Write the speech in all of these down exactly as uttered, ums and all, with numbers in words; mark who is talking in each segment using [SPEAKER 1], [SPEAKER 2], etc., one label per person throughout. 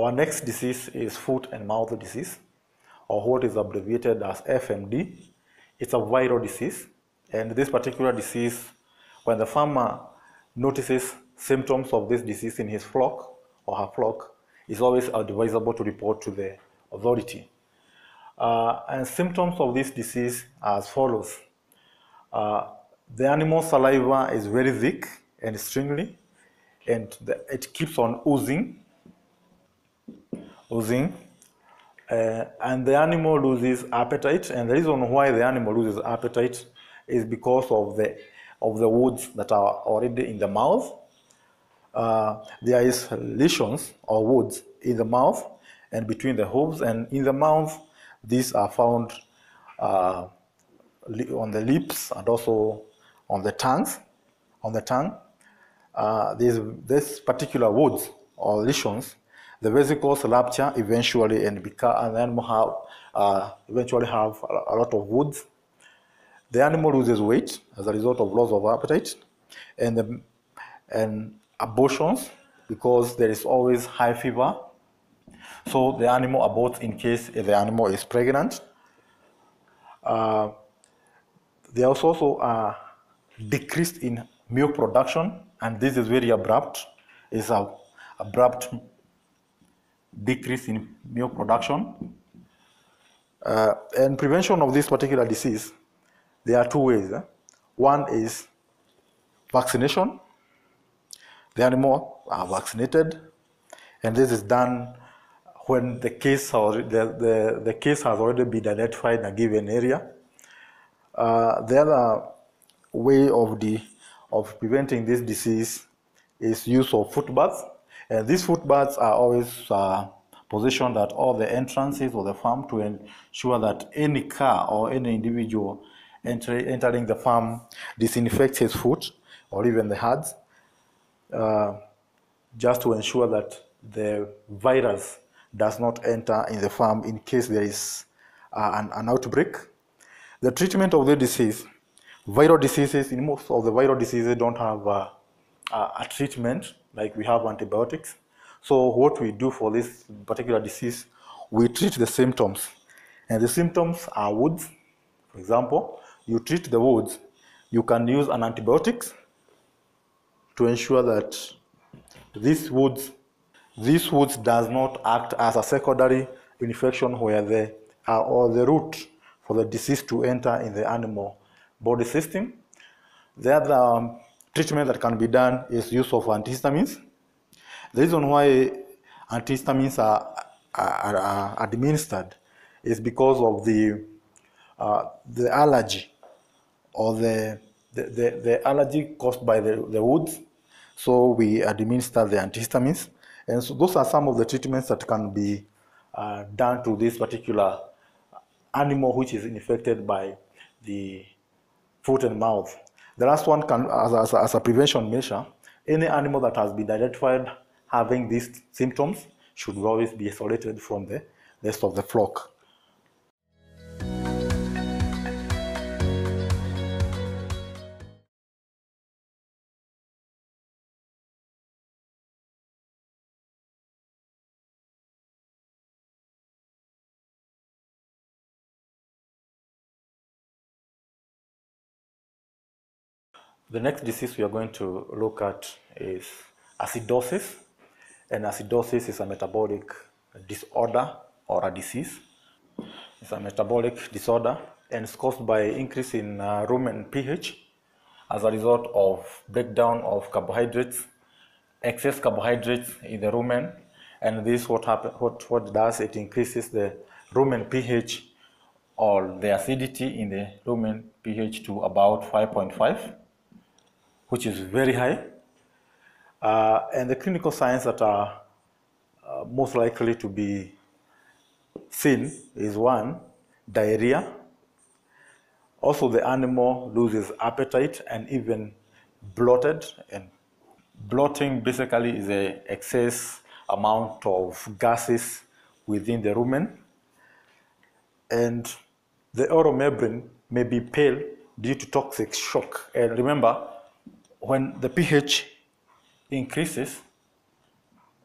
[SPEAKER 1] Our next disease is foot and mouth disease, or what is abbreviated as F M D. It's a viral disease, and this particular disease, when the farmer notices symptoms of this disease in his flock or her flock, is always advisable to report to the authority. Uh, and symptoms of this disease are as follows. Uh, the animal's saliva is very thick and stringy, and the, it keeps on oozing, oozing, uh, and the animal loses appetite. And the reason why the animal loses appetite is because of the of the wounds that are already in the mouth. Uh, there is lesions or wounds in the mouth and between the hooves, and in the mouth, these are found uh, on the lips and also on the tongues, on the tongue. Uh, these this particular wounds or lesions, the vesicles rupture eventually and become, and the animal have uh, eventually have a, a lot of wounds. The animal loses weight as a result of loss of appetite, and the, and abortions, because there is always high fever. So the animal aborts in case the animal is pregnant. Uh, there is also a decrease in milk production, and this is very abrupt. It's a abrupt decrease in milk production. Uh, and prevention of this particular disease, there are two ways. Eh? One is vaccination. The animal are vaccinated, and this is done when the case, or the, the, the case has already been identified in a given area. Uh, the other way of, the, of preventing this disease is use of foot baths. And these foot baths are always uh, positioned at all the entrances of the farm to ensure that any car or any individual enter, entering the farm disinfects his foot or even the herds, uh, just to ensure that the virus does not enter in the farm in case there is uh, an, an outbreak. The treatment of the disease, viral diseases, in most of the viral diseases don't have uh, a, a treatment like we have antibiotics. So what we do for this particular disease, we treat the symptoms. And the symptoms are wounds. For example, you treat the wounds. You can use an antibiotics to ensure that these wounds, these wounds does not act as a secondary infection where the, uh, or the route for the disease to enter in the animal body system. The other um, treatment that can be done is use of antihistamines. The reason why antihistamines are, are, are administered is because of the, uh, the allergy or the, the, the, the allergy caused by the, the wounds. So we administer the antihistamines. And so those are some of the treatments that can be uh, done to this particular animal which is infected by the foot and mouth. The last one, can, as, as, as a prevention measure, any animal that has been identified having these symptoms should always be isolated from the rest of the flock. The next disease we are going to look at is acidosis. And acidosis is a metabolic disorder or a disease. It's a metabolic disorder, and it's caused by increase in uh, rumen pH as a result of breakdown of carbohydrates, excess carbohydrates in the rumen. And this what happen, what, what does, it increases the rumen pH or the acidity in the rumen pH to about five point five. Which is very high. Uh, and the clinical signs that are uh, most likely to be seen is one, diarrhea. Also, the animal loses appetite and even bloated. And bloating basically is an excess amount of gases within the rumen. And the oral membrane may be pale due to toxic shock. And remember, when the pH increases,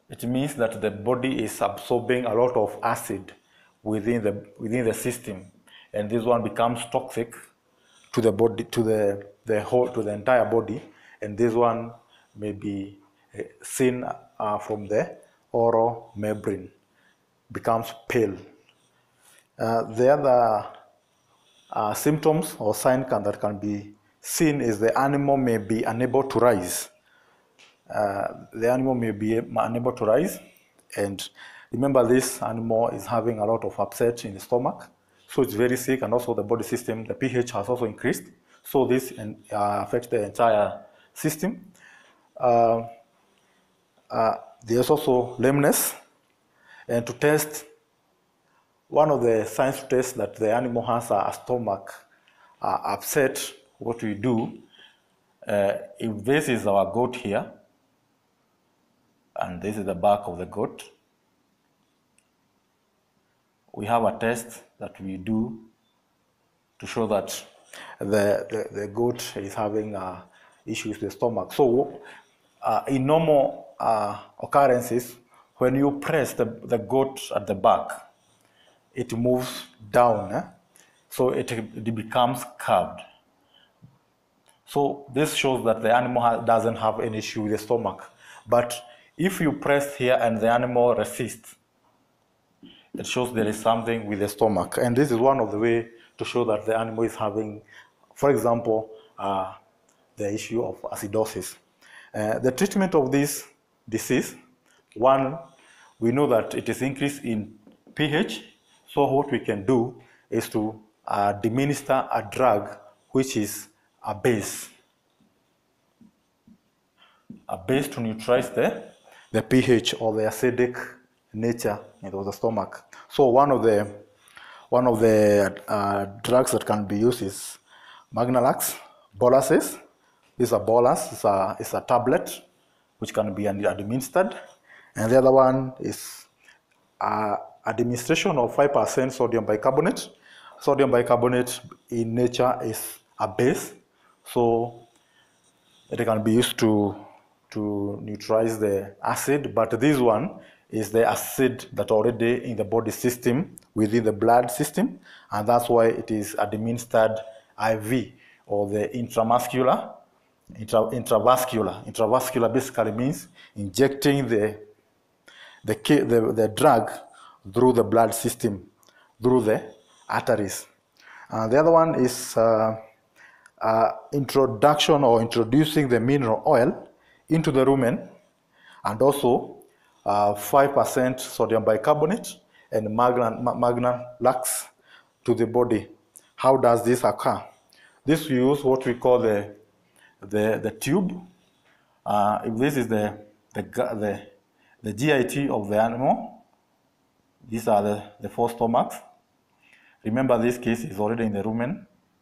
[SPEAKER 1] it means that the body is absorbing a lot of acid within the within the system, and this one becomes toxic to the body, to the the whole, to the entire body, and this one may be uh, seen uh, from the oral membrane, becomes pale. Uh, the other uh, symptoms or signs can, that can be seen is the animal may be unable to rise. Uh, the animal may be unable to rise, and remember, this animal is having a lot of upset in the stomach, so it's very sick, and also the body system, the pH has also increased, so this uh, affects the entire system. Uh, uh, there's also lameness, and to test, one of the signs to test that the animal has a stomach uh, upset, what we do, uh, if this is our goat here, and this is the back of the goat, we have a test that we do to show that the, the, the goat is having uh, issues with the stomach. So uh, in normal uh, occurrences, when you press the, the goat at the back, it moves down, eh? So it, it becomes curved. So this shows that the animal ha doesn't have any issue with the stomach. But if you press here and the animal resists, it shows there is something with the stomach. And this is one of the ways to show that the animal is having, for example, uh, the issue of acidosis. Uh, the treatment of this disease, one, we know that it is increased in pH. So what we can do is to uh, administer a drug which is a base. A base to neutralize the, the pH or the acidic nature of the stomach. So one of the one of the uh, drugs that can be used is Magnalax boluses. This is a bolus, it's a, it's a tablet which can be administered. And the other one is uh, administration of five percent sodium bicarbonate. Sodium bicarbonate in nature is a base, so it can be used to, to neutralize the acid, but this one is the acid that already in the body system, within the blood system, and that's why it is administered I V, or the intramuscular, intra, intravascular. Intravascular basically means injecting the, the, the, the drug through the blood system, through the arteries. Uh, the other one is uh, uh, introduction or introducing the mineral oil into the rumen, and also uh, five percent sodium bicarbonate and Magnalax to the body. How does this occur? This we use what we call the, the, the tube. Uh, if this is the, the, the, the G I T of the animal, these are the, the four stomachs. Remember, this case is already in the rumen.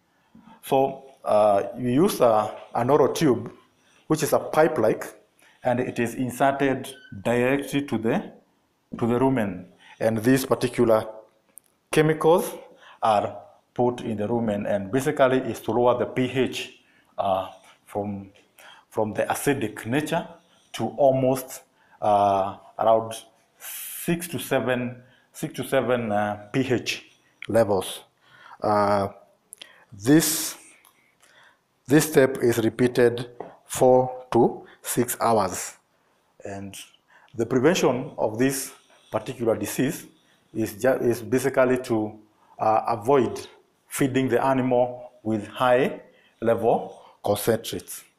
[SPEAKER 1] So uh, you use a, an oral tube, which is a pipe-like, and it is inserted directly to the, to the rumen. And these particular chemicals are put in the rumen, and basically is to lower the pH uh, from, from the acidic nature to almost uh, around six to seven, six to seven uh, pH levels. Uh, this, this step is repeated four to six hours. And the prevention of this particular disease is, just, is basically to uh, avoid feeding the animal with high level concentrates.